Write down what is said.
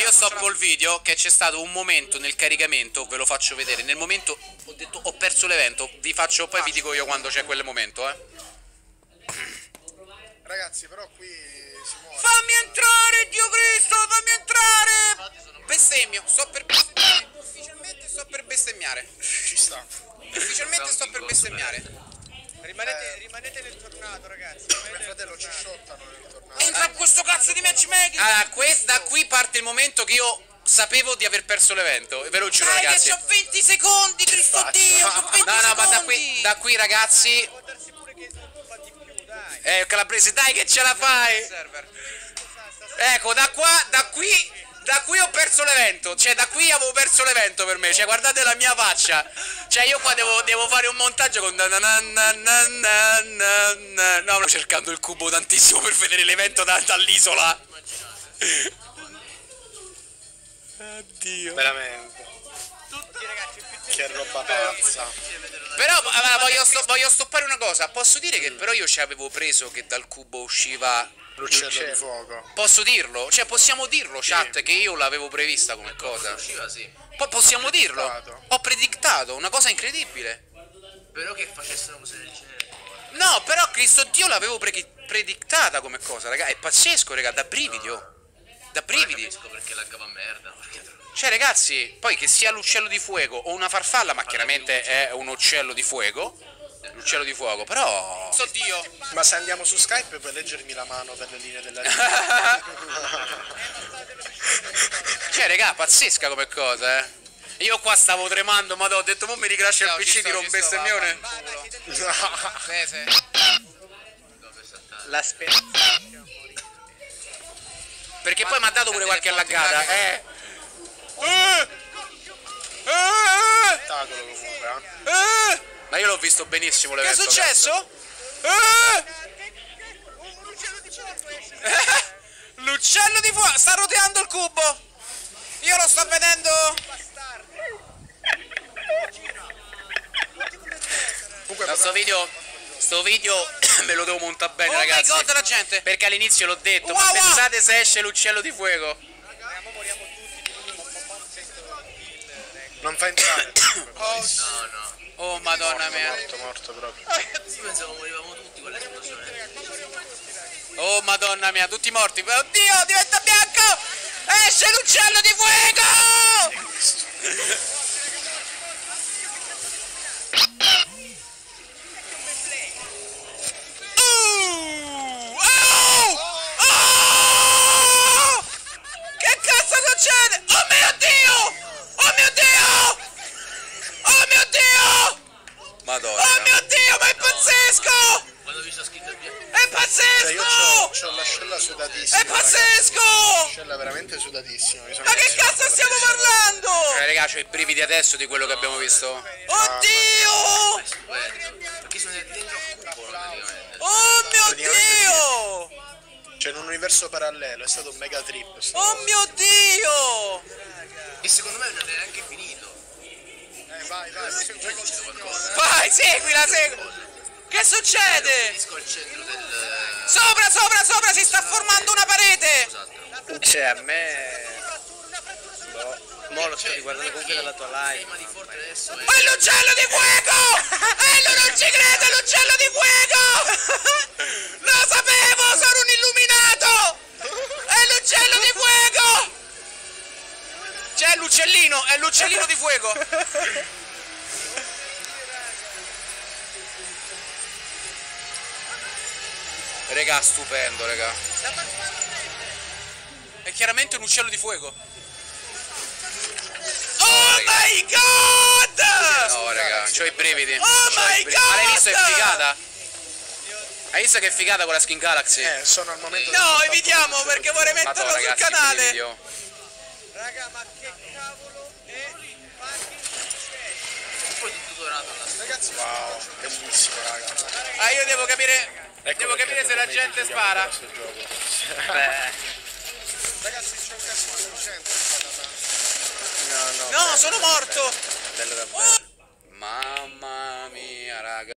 io sto col video che c'è stato un momento nel caricamento, ve lo faccio vedere. Nel momento ho detto ho perso l'evento, vi faccio poi vi dico io quando c'è quel momento, Ragazzi, però qui si muore. Fammi entrare, Dio Cristo, fammi entrare! Bestemmio, sto per bestemmiare. Ufficialmente sto per bestemmiare. Ci sta. Ufficialmente sto per bestemmiare. Rimanete nel tornado, ragazzi. Mio fratello ci shottano nel tornado. Entra questo cazzo di matchmaking! Allora, da qui parte il momento che io sapevo di aver perso l'evento. E ve lo giuro, ragazzi. Che c'ho 20 secondi, Cristo Dio! C'ho 20 No, secondi. ma da qui, ragazzi. Può darsi pure che fa di più, dai. Calabrese, dai che ce la fai! Ecco, da qui ho perso l'evento. Cioè, da qui avevo perso l'evento per me. Cioè, guardate la mia faccia. Cioè, io qua devo fare un montaggio con. No, sto cercando il cubo tantissimo per vedere l'evento dall'isola. Oddio. Veramente. Tutti ragazzi, Che roba pazza. Però voglio stoppare una cosa. Posso dire che però io ci avevo preso che dal cubo usciva L'uccello di fuoco. Posso dirlo? Cioè possiamo dirlo, chat, che io l'avevo prevista come cosa. Poi possiamo dirlo. Ho predictato, una cosa incredibile. Però che facessero cose del genere. No, però Cristo Dio l'avevo predictata come cosa, raga. È pazzesco, raga, da brividi. Da brividi. Non capisco perché laggava a merda. Cioè ragazzi, poi che sia l'uccello di fuoco o una farfalla, ma chiaramente è un uccello di fuoco. L'uccello di fuoco, però. Dio. Ma se andiamo su Skype puoi leggermi la mano per le linee della Cioè, raga, pazzesca come cosa, Io qua stavo tremando, ma ho detto, mo mi ricrascia il PC, ti rompe bestemmione. La speranza. Perché poi mi ha dato pure qualche laggata, spettacolo comunque, Ma io l'ho visto benissimo l'evento. Che è successo? L'uccello di fuoco sta roteando il cubo. Io lo sto vedendo. Comunque Sto video me lo devo montare bene, ragazzi. Oh my god, la gente. Perché all'inizio l'ho detto, ma pensate se esce l'uccello di fuoco. non fa entrare. No. Oh madonna mia. Morto proprio. Io pensavo morivamo tutti con l'esplosione. Oh madonna mia, tutti morti. Oddio, diventa bianco. Esce l'uccello di fuoco. Che cazzo succede? Oh mio Dio! Oh mio Dio! Oh mio Dio! Madonna. Oh mio Dio, ma è pazzesco! Quando ho visto scritto il bianco. È pazzesco! Io c'ho l'ascella sudatissima. È pazzesco! L'ascella veramente sudatissima. Ma che cazzo stiamo parlando? Raga, c'ho i brividi adesso di quello che abbiamo visto. Oddio! Perché sono dentro al cubo praticamente. Oh mio Dio! C'è in un universo parallelo, è stato un mega trip. Oh mio Dio! E secondo me non è neanche finito. Vai, Vai, seguila, Che succede? Finisco al centro del. Sopra, si sta formando una parete! Cioè, a me. Mo lo sto riguardando comunque dalla tua live. Prima di forte adesso è. È l'uccello di fuoco! Non ci credo, è l'uccello di fuoco! Lo sapevo, sono un illuminato! È l'uccello di fuoco! C'è l'uccellino, è l'uccellino di fuoco! Regà, stupendo, regà. È chiaramente un uccello di fuoco. Oh my god! No, raga, c'ho i brividi. Oh my god! Ma l'hai visto, è figata? Hai visto che è figata con la Skin Galaxy? sono al momento. No, evitiamo perché vorrei metterlo sul canale. Raga, ma che cavolo è fucking successo? Poi tutto dorato alla Ragazzi, wow, bellissimo, raga. Ah, io devo capire. Ecco Devo capire se la gente spara. Ragazzi, c'è un cazzo di lucente. No, No, sono morto. bello davvero. Mamma mia, raga.